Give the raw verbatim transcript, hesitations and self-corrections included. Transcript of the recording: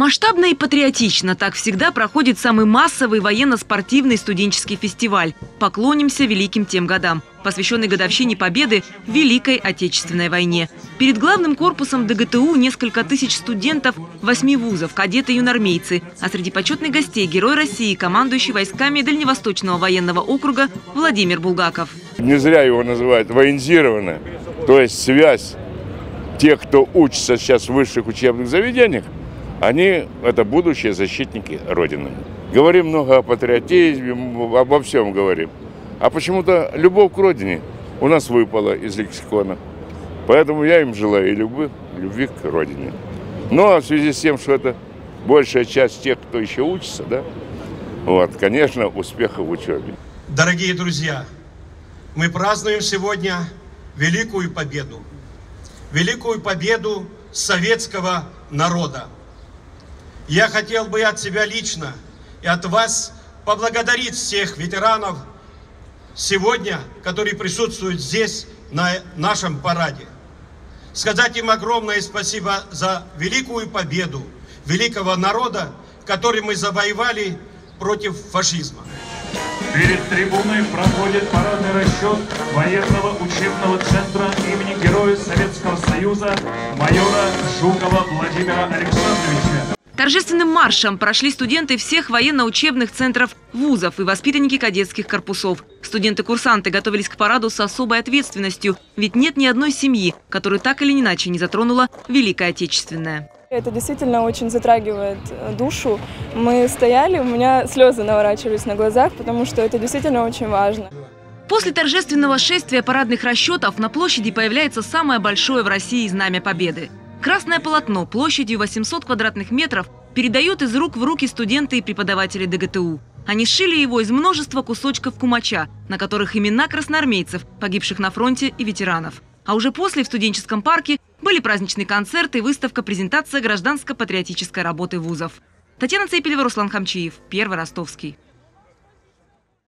Масштабно и патриотично так всегда проходит самый массовый военно-спортивный студенческий фестиваль «Поклонимся великим тем годам», посвященный годовщине победы в Великой Отечественной войне. Перед главным корпусом ДГТУ несколько тысяч студентов, восьми вузов, кадеты и юнормейцы, а среди почетных гостей Герой России, командующий войсками Дальневосточного военного округа Владимир Булгаков. Не зря его называют военизированное, то есть связь тех, кто учится сейчас в высших учебных заведениях. Они – это будущие защитники Родины. Говорим много о патриотизме, обо всем говорим. А почему-то любовь к Родине у нас выпала из лексикона. Поэтому я им желаю и любви, любви к Родине. Ну а в связи с тем, что это большая часть тех, кто еще учится, да, вот, конечно, успехов в учебе. Дорогие друзья, мы празднуем сегодня великую победу. Великую победу советского народа. Я хотел бы от себя лично и от вас поблагодарить всех ветеранов сегодня, которые присутствуют здесь, на нашем параде. Сказать им огромное спасибо за великую победу великого народа, который мы завоевали против фашизма. Перед трибуной проходит парадный расчет военного учебного центра имени Героя Советского Союза майора Жукова Владимира Александровича. Торжественным маршем прошли студенты всех военно-учебных центров вузов и воспитанники кадетских корпусов. Студенты-курсанты готовились к параду с особой ответственностью, ведь нет ни одной семьи, которую так или иначе не затронула Великая Отечественная. Это действительно очень затрагивает душу. Мы стояли, у меня слезы наворачивались на глазах, потому что это действительно очень важно. После торжественного шествия парадных расчетов на площади появляется самое большое в России знамя Победы. Красное полотно площадью восемьсот квадратных метров передают из рук в руки студенты и преподаватели ДГТУ. Они сшили его из множества кусочков кумача, на которых имена красноармейцев, погибших на фронте, и ветеранов. А уже после в студенческом парке были праздничные концерты, выставка, презентация гражданско-патриотической работы вузов. Татьяна Цепелева, Руслан Хамчиев, Первый Ростовский.